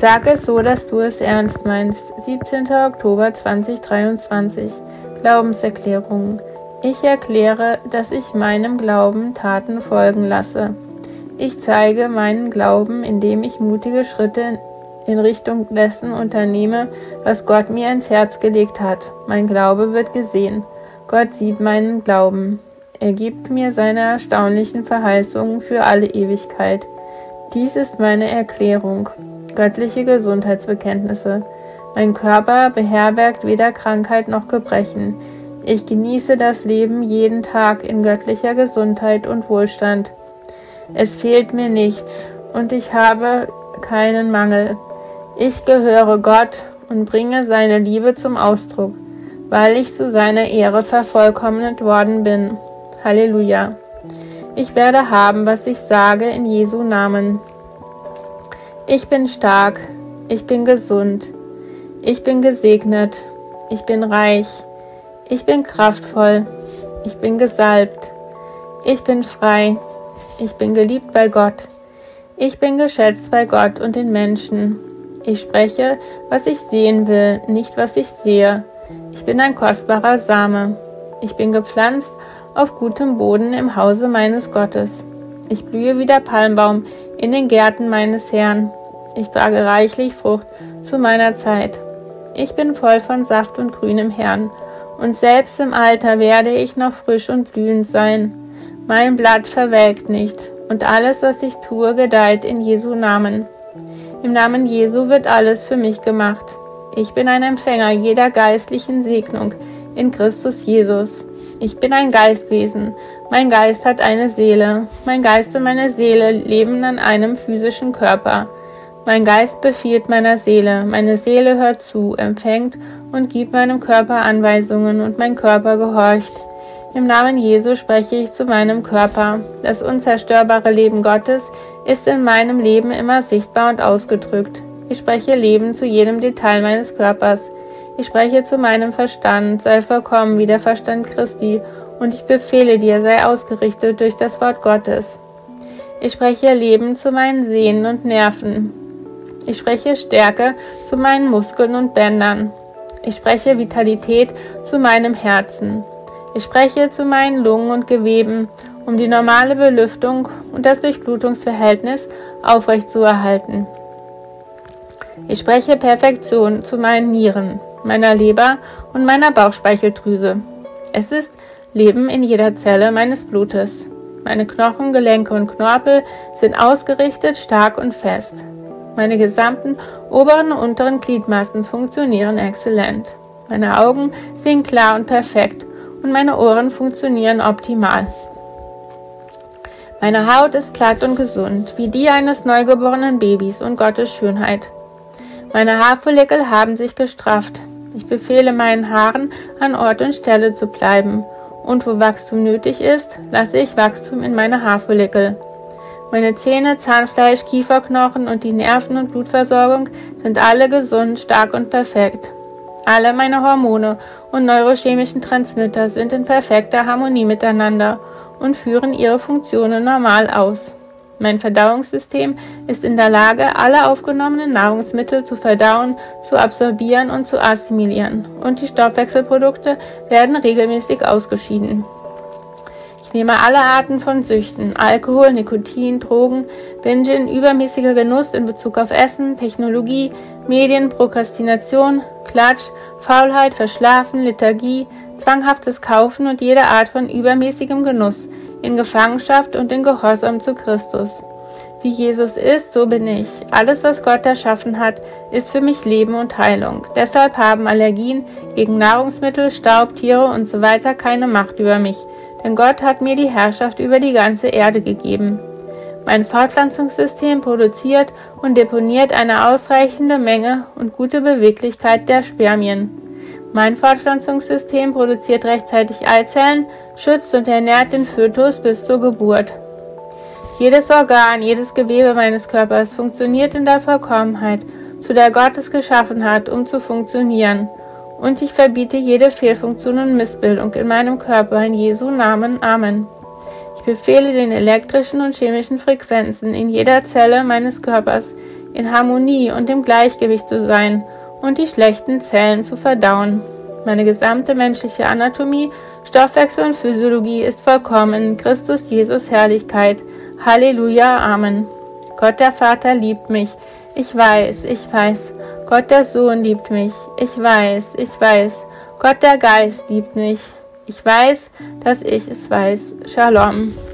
Sag es so, dass du es ernst meinst. 17. Oktober 2023. Glaubenserklärung. Ich erkläre, dass ich meinem Glauben Taten folgen lasse. Ich zeige meinen Glauben, indem ich mutige Schritte in Richtung dessen unternehme, was Gott mir ins Herz gelegt hat. Mein Glaube wird gesehen. Gott sieht meinen Glauben. Er gibt mir seine erstaunlichen Verheißungen für alle Ewigkeit. Dies ist meine Erklärung. Göttliche Gesundheitsbekenntnisse. Mein Körper beherbergt weder Krankheit noch Gebrechen. Ich genieße das Leben jeden Tag in göttlicher Gesundheit und Wohlstand. Es fehlt mir nichts und ich habe keinen Mangel. Ich gehöre Gott und bringe seine Liebe zum Ausdruck, weil ich zu seiner Ehre vervollkommnet worden bin. Halleluja. Ich werde haben, was ich sage, in Jesu Namen. Ich bin stark, ich bin gesund, ich bin gesegnet, ich bin reich, ich bin kraftvoll, ich bin gesalbt, ich bin frei, ich bin geliebt bei Gott, ich bin geschätzt bei Gott und den Menschen. Ich spreche, was ich sehen will, nicht was ich sehe. Ich bin ein kostbarer Same. Ich bin gepflanzt auf gutem Boden im Hause meines Gottes. Ich blühe wie der Palmbaum in den Gärten meines Herrn. Ich trage reichlich Frucht zu meiner Zeit. Ich bin voll von Saft und Grün im Herrn. Und selbst im Alter werde ich noch frisch und blühend sein. Mein Blatt verwelkt nicht. Und alles, was ich tue, gedeiht in Jesu Namen. Im Namen Jesu wird alles für mich gemacht. Ich bin ein Empfänger jeder geistlichen Segnung in Christus Jesus. Ich bin ein Geistwesen. Mein Geist hat eine Seele. Mein Geist und meine Seele leben an einem physischen Körper. Mein Geist befiehlt meiner Seele. Meine Seele hört zu, empfängt und gibt meinem Körper Anweisungen und mein Körper gehorcht. Im Namen Jesu spreche ich zu meinem Körper. Das unzerstörbare Leben Gottes ist in meinem Leben immer sichtbar und ausgedrückt. Ich spreche Leben zu jedem Detail meines Körpers. Ich spreche zu meinem Verstand, sei vollkommen wie der Verstand Christi, und ich befehle dir, sei ausgerichtet durch das Wort Gottes. Ich spreche Leben zu meinen Sehnen und Nerven. Ich spreche Stärke zu meinen Muskeln und Bändern. Ich spreche Vitalität zu meinem Herzen. Ich spreche zu meinen Lungen und Geweben, um die normale Belüftung und das Durchblutungsverhältnis aufrechtzuerhalten. Ich spreche Perfektion zu meinen Nieren, meiner Leber und meiner Bauchspeicheldrüse. Es ist Leben in jeder Zelle meines Blutes. Meine Knochen, Gelenke und Knorpel sind ausgerichtet, stark und fest. Meine gesamten oberen und unteren Gliedmaßen funktionieren exzellent. Meine Augen sehen klar und perfekt und meine Ohren funktionieren optimal. Meine Haut ist glatt und gesund, wie die eines neugeborenen Babys und Gottes Schönheit. Meine Haarfollikel haben sich gestrafft. Ich befehle meinen Haaren, an Ort und Stelle zu bleiben. Und wo Wachstum nötig ist, lasse ich Wachstum in meine Haarfollikel. Meine Zähne, Zahnfleisch, Kieferknochen und die Nerven- und Blutversorgung sind alle gesund, stark und perfekt. Alle meine Hormone und neurochemischen Transmitter sind in perfekter Harmonie miteinander und führen ihre Funktionen normal aus. Mein Verdauungssystem ist in der Lage, alle aufgenommenen Nahrungsmittel zu verdauen, zu absorbieren und zu assimilieren, und die Stoffwechselprodukte werden regelmäßig ausgeschieden. Ich nehme alle Arten von Süchten, Alkohol, Nikotin, Drogen, Bingen, übermäßiger Genuss in Bezug auf Essen, Technologie, Medien, Prokrastination, Klatsch, Faulheit, Verschlafen, Lethargie, zwanghaftes Kaufen und jede Art von übermäßigem Genuss in Gefangenschaft und in Gehorsam zu Christus. Wie Jesus ist, so bin ich. Alles, was Gott erschaffen hat, ist für mich Leben und Heilung. Deshalb haben Allergien gegen Nahrungsmittel, Staub, Tiere usw. keine Macht über mich, denn Gott hat mir die Herrschaft über die ganze Erde gegeben. Mein Fortpflanzungssystem produziert und deponiert eine ausreichende Menge und gute Beweglichkeit der Spermien. Mein Fortpflanzungssystem produziert rechtzeitig Eizellen, schützt und ernährt den Fötus bis zur Geburt. Jedes Organ, jedes Gewebe meines Körpers funktioniert in der Vollkommenheit, zu der Gott es geschaffen hat, um zu funktionieren. Und ich verbiete jede Fehlfunktion und Missbildung in meinem Körper in Jesu Namen. Amen. Ich befehle den elektrischen und chemischen Frequenzen in jeder Zelle meines Körpers in Harmonie und im Gleichgewicht zu sein und die schlechten Zellen zu verdauen. Meine gesamte menschliche Anatomie, Stoffwechsel und Physiologie ist vollkommen in Christus Jesus Herrlichkeit. Halleluja, Amen. Gott der Vater liebt mich. Ich weiß, ich weiß. Gott der Sohn liebt mich. Ich weiß, ich weiß. Gott der Geist liebt mich. Ich weiß, dass ich es weiß. Shalom.